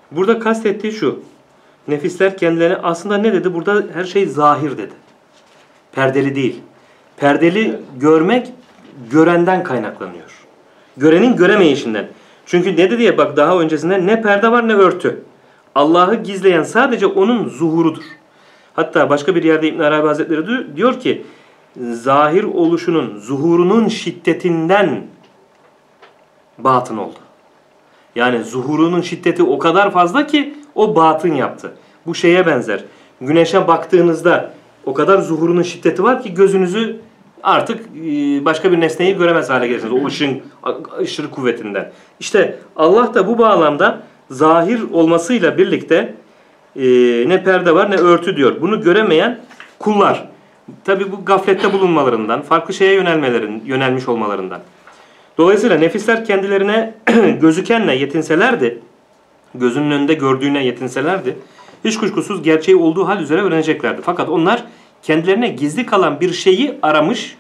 Burada kastettiği şu. Nefisler kendilerine aslında ne dedi? Burada her şey zahir dedi. Perdeli değil. Perdeli görmek görenden kaynaklanıyor. Görenin göremeyişinden. Çünkü ne dedi ya bak daha öncesinde ne perde var ne örtü. Allah'ı gizleyen sadece onun zuhurudur. Hatta başka bir yerde İbn Arabi Hazretleri diyor ki zahir oluşunun, zuhurunun şiddetinden batın oldu. Yani zuhurunun şiddeti o kadar fazla ki o batın yaptı. Bu şeye benzer. Güneşe baktığınızda o kadar zuhurunun şiddeti var ki gözünüzü artık başka bir nesneyi göremez hale gelirsiniz. O ışın aşırı kuvvetinden. İşte Allah da bu bağlamda zahir olmasıyla birlikte ne perde var ne örtü diyor. Bunu göremeyen kullar. Tabi bu gaflette bulunmalarından, farklı şeye yönelmiş olmalarından. Dolayısıyla nefisler kendilerine gözükenle yetinselerdi, gözünün önünde gördüğüne yetinselerdi, hiç kuşkusuz gerçeği olduğu hal üzere öğreneceklerdi. Fakat onlar kendilerine gizli kalan bir şeyi aramış,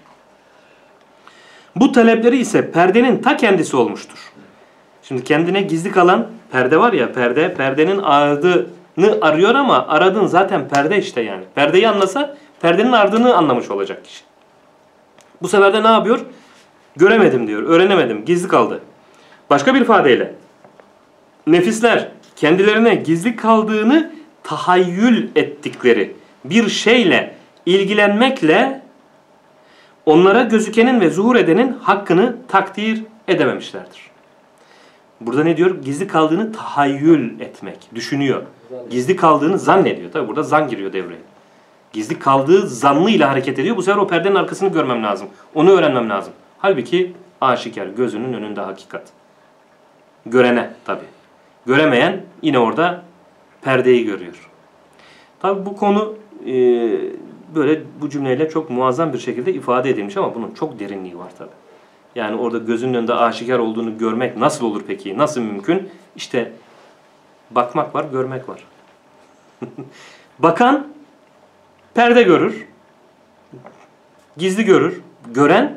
bu talepleri ise perdenin ta kendisi olmuştur. Şimdi kendine gizli kalan perde var ya, perdenin ardını arıyor ama aradığın zaten perde işte yani. Perdeyi anlasa perdenin ardını anlamış olacak kişi. Bu sefer de ne yapıyor? Göremedim diyor, öğrenemedim, gizli kaldı. Başka bir ifadeyle, nefisler kendilerine gizli kaldığını tahayyül ettikleri bir şeyle ilgilenmekle onlara gözükenin ve zuhur edenin hakkını takdir edememişlerdir. Burada ne diyor? Gizli kaldığını tahayyül etmek, düşünüyor. Gizli kaldığını zannediyor. Tabi burada zan giriyor devreye. Gizli kaldığı zannıyla hareket ediyor. Bu sefer o perdenin arkasını görmem lazım. Onu öğrenmem lazım. Halbuki aşikar, gözünün önünde hakikat. Görene tabi. Göremeyen yine orada perdeyi görüyor. Tabi bu konu böyle bu cümleyle çok muazzam bir şekilde ifade edilmiş ama bunun çok derinliği var tabi. Yani orada gözünün önünde aşikar olduğunu görmek nasıl olur peki? Nasıl mümkün? İşte bakmak var, görmek var. Bakan perde görür. Gizli görür. Gören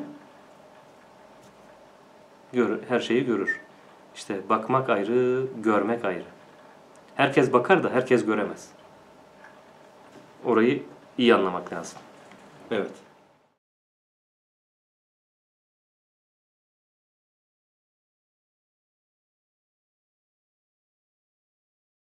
her şeyi görür. İşte bakmak ayrı, görmek ayrı. Herkes bakar da herkes göremez. Orayı iyi anlamak lazım. Evet.